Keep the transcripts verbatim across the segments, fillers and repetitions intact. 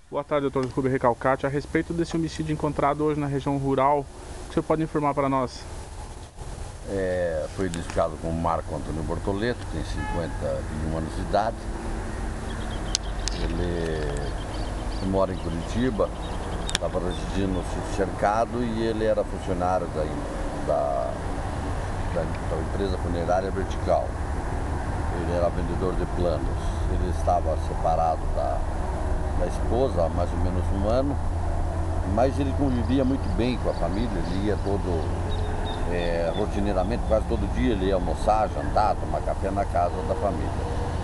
Boa tarde, doutor Rubem Recalcati. A respeito desse homicídio encontrado hoje na região rural, o que o senhor pode informar para nós? É, foi identificado como Marco Antônio Bortoleto, tem cinquenta e um anos de idade. Ele mora em Curitiba, estava residindo no sítio cercado e ele era funcionário da, da, da, da empresa funerária Vertical. Ele era vendedor de planos. Ele estava separado da, da esposa há mais ou menos um ano, mas ele convivia muito bem com a família, ele ia todo, é, rotineiramente, quase todo dia ele ia almoçar, jantar, tomar café na casa da família.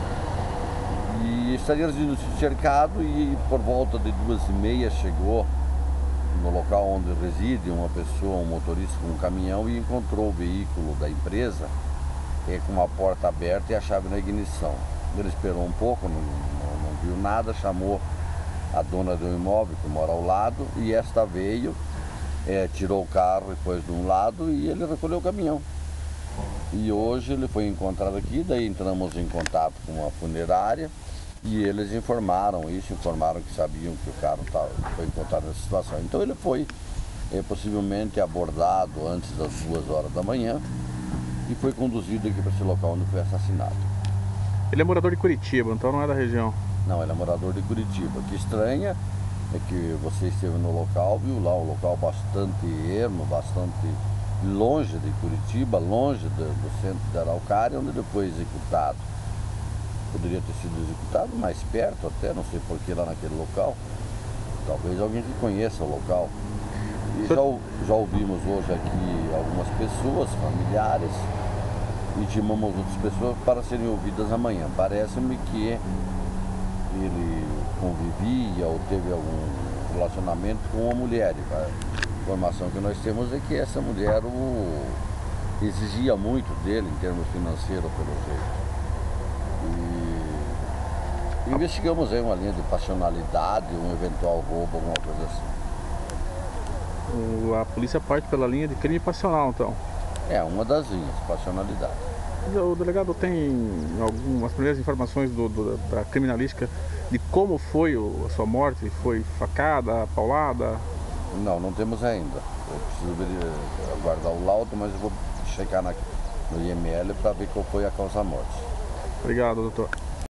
E estaria residindo no sítio cercado e por volta de duas e meia chegou no local onde reside uma pessoa, um motorista com um caminhão, e encontrou o veículo da empresa é, com a porta aberta e a chave na ignição. Ele esperou um pouco, não, não, não viu nada, chamou a dona do imóvel que mora ao lado e esta veio, é, tirou o carro e pôs de um lado e ele recolheu o caminhão. E hoje ele foi encontrado aqui, daí entramos em contato com a funerária e eles informaram isso, informaram que sabiam que o carro tava, foi encontrado nessa situação. Então ele foi é, possivelmente abordado antes das duas horas da manhã e foi conduzido aqui para esse local onde foi assassinado. Ele é morador de Curitiba, então não é da região? Não, ele é morador de Curitiba. O que estranha é que você esteve no local, viu lá um local bastante ermo, bastante longe de Curitiba, longe do, do centro de Araucária, onde ele foi executado. Poderia ter sido executado mais perto até, não sei por que lá naquele local. Talvez alguém que conheça o local. E já, já ouvimos hoje aqui algumas pessoas, familiares, e chamamos outras pessoas para serem ouvidas amanhã. Parece-me que ele convivia ou teve algum relacionamento com uma mulher. A informação que nós temos é que essa mulher o exigia muito dele em termos financeiros, pelo jeito. E investigamos aí uma linha de passionalidade, um eventual roubo, alguma coisa assim. O, a polícia parte pela linha de crime passional, então? É, uma das linhas, passionalidade. O delegado tem algumas primeiras informações do, do, da criminalística de como foi o, a sua morte? Foi facada, paulada? Não, não temos ainda. Eu preciso ver, aguardar o laudo, mas eu vou checar na, no I M L para ver qual foi a causa-morte. Obrigado, doutor.